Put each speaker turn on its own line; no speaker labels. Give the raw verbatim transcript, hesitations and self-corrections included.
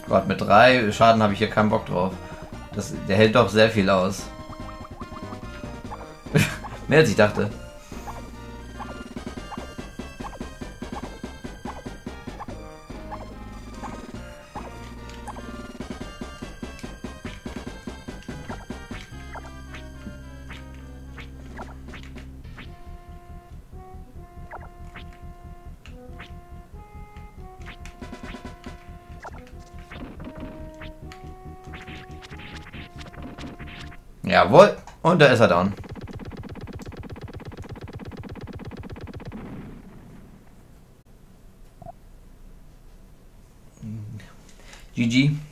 Gott, mit drei Schaden habe ich hier keinen Bock drauf. Das, der hält doch sehr viel aus. Mehr als ich dachte. Jawohl. Und da ist er down. G G.